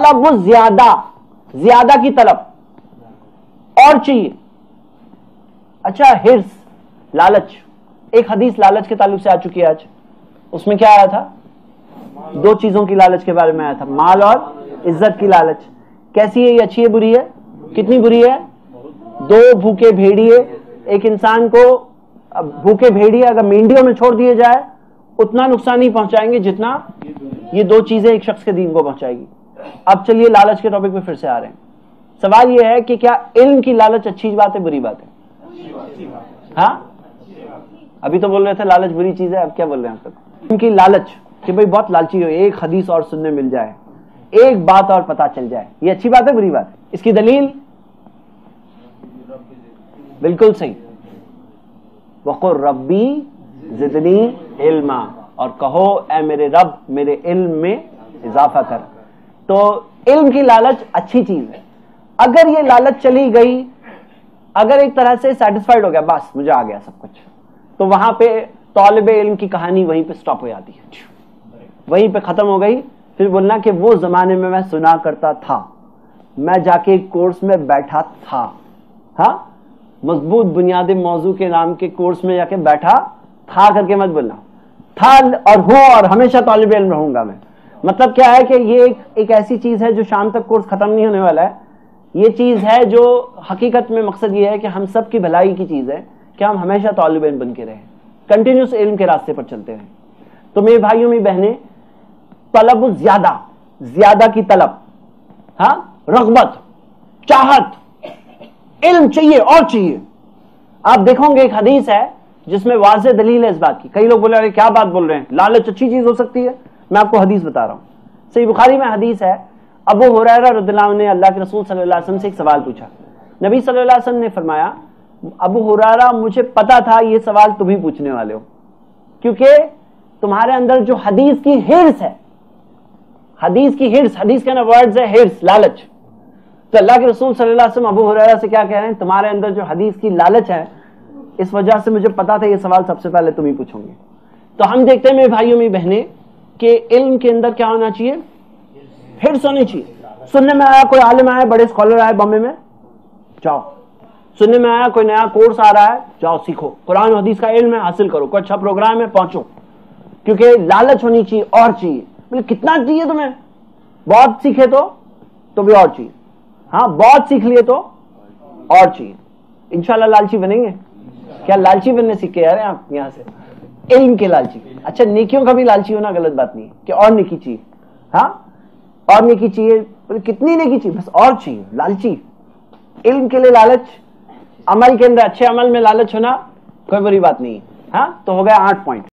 طلب زیادہ، زیادہ کی طلب، اور چاہیے. اچھا ہرس، لالچ. ایک حدیث لالچ کے تعلق سے آ چکی ہے آج. اس میں کیا آیا تھا؟ دو چیزوں کی لالچ کے بارے میں آیا تھا، مال اور عزت کی لالچ. کیسی ہے یہ؟ اچھی ہے بری ہے؟ کتنی بری ہے؟ دو بھوکے بھیڑیے ایک انسان کو، بھوکے بھیڑیے اگر مینڈیوں میں چھوڑ دیے جائے اتنا نقصان نہیں پہنچائیں گے جتنا یہ دو چیزیں ایک شخص کے دین کو پہنچائے گی. اب چلیے لالچ کے ٹاپک پہ پھر سے آ رہے ہیں. سوال یہ ہے کہ کیا علم کی لالچ اچھی بات ہے بری بات ہے؟ ہاں ابھی تو بول رہے تھے لالچ بری چیز ہے، اب کیا بول رہے ہیں آپ تک؟ علم کی لالچ کہ بھئی بہت لالچی ہو، ایک حدیث اور سننے مل جائے، ایک بات اور پتا چل جائے، یہ اچھی بات ہے بری بات ہے؟ اس کی دلیل بالکل صحیح، وقل ربی زدنی علما، اور کہو اے میرے رب میرے علم میں اضافہ کر. تو علم کی لالچ اچھی چیز ہے. اگر یہ لالچ چلی گئی، اگر ایک طرح سے سیٹسفائیڈ ہو گیا بس مجھے آ گیا سب کچھ، تو وہاں پہ طالب علم کی کہانی وہیں پہ سٹاپ ہو جاتی ہے، وہیں پہ ختم ہو گئی. پھر بولنا کہ وہ زمانے میں سنا کرتا تھا، میں جا کے ایک کورس میں بیٹھا تھا، ہاں مضبوط بنیاد موضوع کے نام کے کورس میں جا کے بیٹھا تھا کر کے مت بولنا. تھا اور ہوں اور ہمیشہ طالب علم رہوں گا میں. مطلب کیا ہے کہ یہ ایک ایسی چیز ہے جو شام تک کورس ختم نہیں ہونے والا ہے. یہ چیز ہے جو حقیقت میں مقصد یہ ہے کہ ہم سب کی بھلائی کی چیز ہے کہ ہم ہمیشہ طالب علم بن کے رہیں، کنٹینیوس علم کے راستے پر چلتے رہیں. تو میرے بھائیوں میری بہنیں، طلب زیادہ، زیادہ کی طلب، ہاں رغبت، چاہت، علم چاہیے اور چاہیے. آپ دیکھو گے ایک حدیث ہے جس میں واضح دلیل ہے اس بات کی. کئی لوگ بولے ارے کیا بات بول رہے ہیں، لالچ اچھی چیز ہو سکتی ہے؟ میں آپ کو حدیث بتا رہا ہوں. صحیح بخاری میں حدیث ہے، ابو ہریرہ رضی اللہ عنہ نے اللہ کے رسول صلی اللہ علیہ وسلم سے ایک سوال پوچھا. نبی صلی اللہ علیہ وسلم نے فرمایا ابو ہریرہ مجھے پتا تھا یہ سوال تم ہی پوچھنے والے ہو، کیونکہ تمہارے اندر جو حدیث کی ہرس ہے، حدیث کی ہرس، حدیث کا نا ورڈز ہے ہرس، لالچ. تو اللہ کے رسول صلی اللہ علیہ وسلم ابو ہریرہ سے کیا کہہ رہے ہیں؟ تمہارے اندر جو حدیث کی لالچ ہے اس وجہ سے مجھے پتا تھا یہ سوال سب سے پہلے تم ہی پوچھو گے. تو ہم دیکھتے ہیں میرے بھائیوں میری بہنیں کہ علم کے اندر کیا ہونا چاہیے؟ ہرس ہونی چاہیے. سننے میں آیا کوئی عالم آیا، بڑے اسکالر آئے بامبے میں، جاؤ. سننے میں آیا کوئی نیا کورس آ رہا ہے، جاؤ سیکھو، قرآن و حدیث کا علم ہے حاصل کرو، کوئی اچھا پروگرام ہے پہنچو. کیونکہ لالچ ہونی چاہیے اور چاہیے. بولے کتنا چاہیے تمہیں؟ بہت سیکھے تو بھی اور چاہیے. ہاں بہت سیکھ لیے تو اور چاہیے. انشاءاللہ لالچی بنیں گے. کیا لالچی بننے سیکھ کے آ رہے ہیں آپ یہاں سے؟ علم کے لالچی. اچھا نیکیوں کا بھی لالچی ہونا غلط بات نہیں کہ اور نیکی چاہیے، ہاں اور نیکی چاہیے. کتنی نیکی چاہیے؟ بس اور چاہیے. لالچی، علم کے لیے لالچ، عمل کے اندر اچھے عمل میں لالچ ہونا کوئی بری بات نہیں. ہاں تو ہو گیا 8 پوائنٹ.